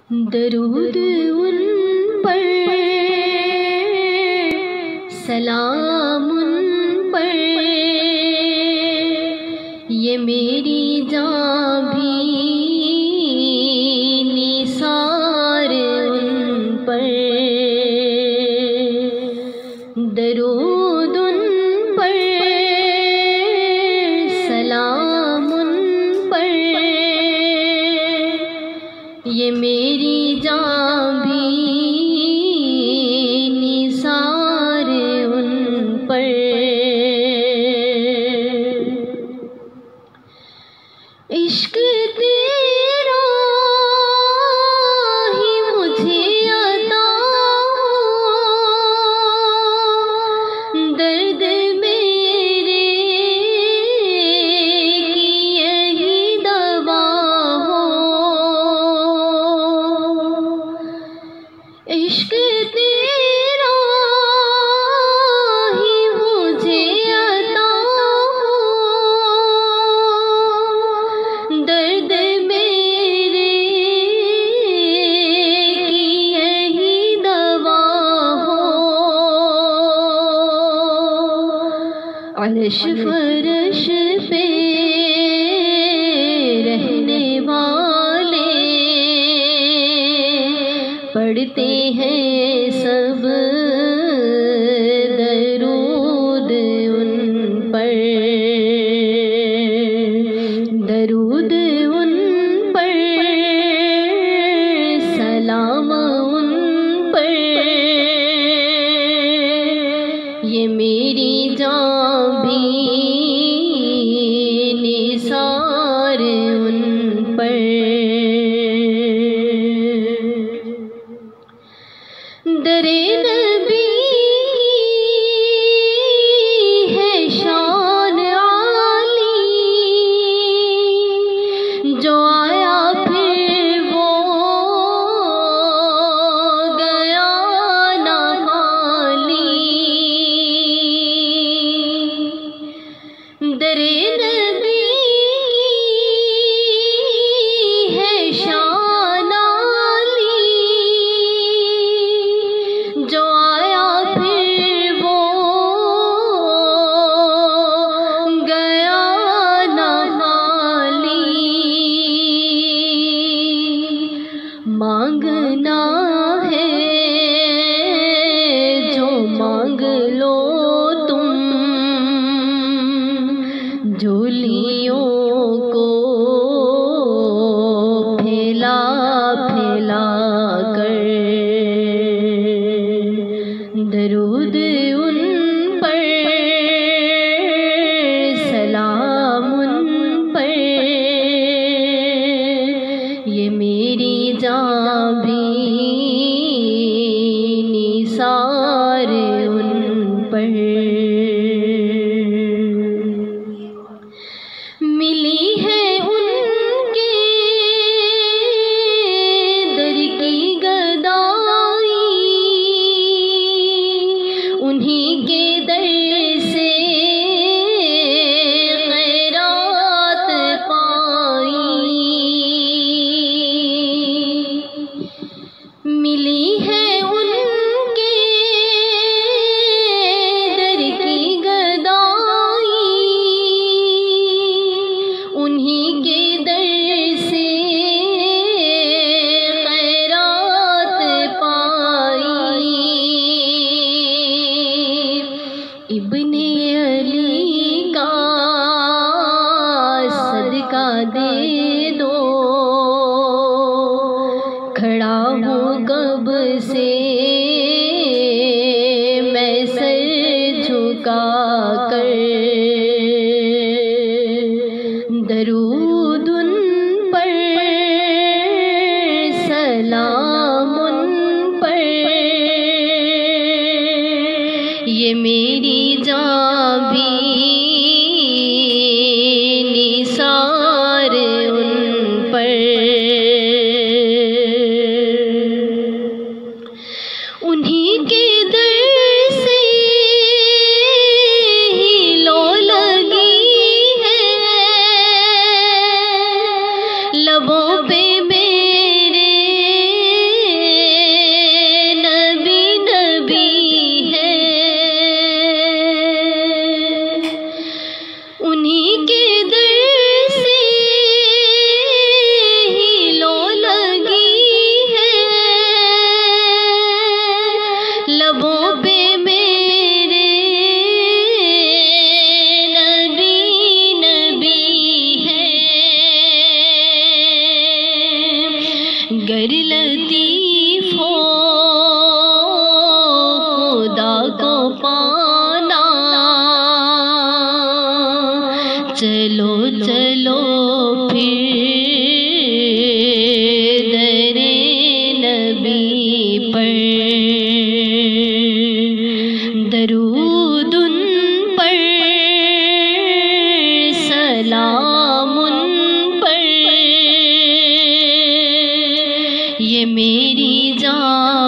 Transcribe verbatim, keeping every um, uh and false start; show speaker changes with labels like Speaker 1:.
Speaker 1: दरूद उन पर, सलाम उन पर, ये मेरी जान भी निसार उन पर। दरूद उन पर, सलाम उन पर, ये मेरी जान भी निसार उन पर। इश्क तेरा ही मुझे अता हो, दर्द मेरे की यही दवा हो। इश्क तेरा ही मुझे अता हो, दर्द मेरे की यही दवा हो। अर्श फरश पे रहने वाले पढ़ते हैं सब दरूद उन पर। दरूद उन पर, सलाम उन पर, ये मेरी जान भी निसार उन पर। दरे नबी है शान आली, जो आया फिर वो गया ना खाली। दरे नबी है शान आली, जो आया फिर वो गया ना खाली। मांगना है जो मांग लो तुम, झोलियों को फैला फैला कर। दरूद उन पर, सलाम उन पर, ये मेरी जान भी निसार उन पर। मिली है उनके दर की गदाई, उन्हीं के दर से खैरात पाई। मिली है उनके दर की गदाई, उन्हीं के दर से खैरात पाई। इब्ने अली का सदका दे दो, खड़ा हूँ कब से मैं सर झुका कर। दरूद उन पर, सलाम उन पर, ये मेरी जान भी निसार उन पर। उन्हीं के दर से ही लो लगी है, लबों पे मेरे गर लतीफ हो खुदा को पाना, चलो चलो फिर दरे नबी पर, दरूद उन पर सलाम उन पर, ये मेरी जान